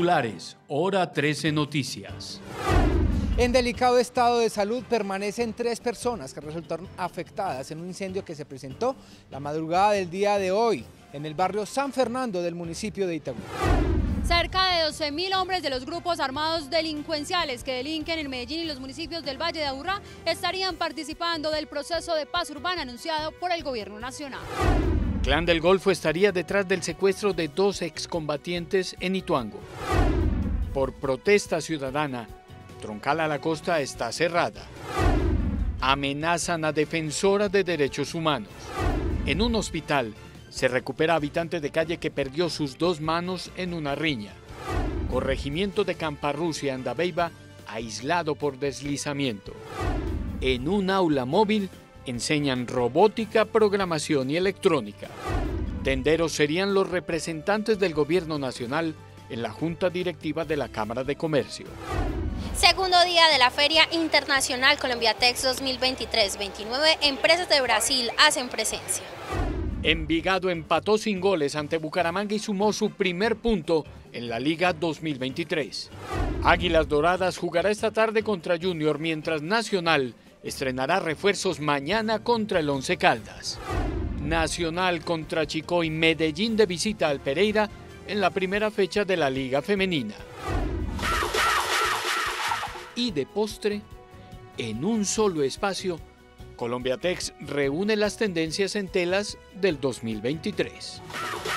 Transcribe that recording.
Titulares, Hora 13 Noticias. En delicado estado de salud permanecen 3 personas que resultaron afectadas en un incendio que se presentó la madrugada del día de hoy en el barrio San Fernando del municipio de Itagüí. Cerca de 12.000 hombres de los grupos armados delincuenciales que delinquen en Medellín y los municipios del Valle de Aburrá estarían participando del proceso de paz urbana anunciado por el gobierno nacional. Clan del Golfo estaría detrás del secuestro de 2 excombatientes en Ituango. Por protesta ciudadana, Troncal a la Costa está cerrada. Amenazan a defensoras de derechos humanos. En un hospital se recupera habitante de calle que perdió sus 2 manos en una riña. Corregimiento de Camparrusia, Andabeiba, aislado por deslizamiento. En un aula móvil enseñan robótica, programación y electrónica. Tenderos serían los representantes del gobierno nacional en la Junta Directiva de la Cámara de Comercio. Segundo día de la Feria Internacional Colombiatex 2023-29, empresas de Brasil hacen presencia. Envigado empató sin goles ante Bucaramanga y sumó su primer punto en la Liga 2023. Águilas Doradas jugará esta tarde contra Junior, mientras Nacional estrenará refuerzos mañana contra el Once Caldas. Nacional contra Chico y Medellín de visita al Pereira en la primera fecha de la Liga Femenina. Y de postre, en un solo espacio, Colombiatex reúne las tendencias en telas del 2023.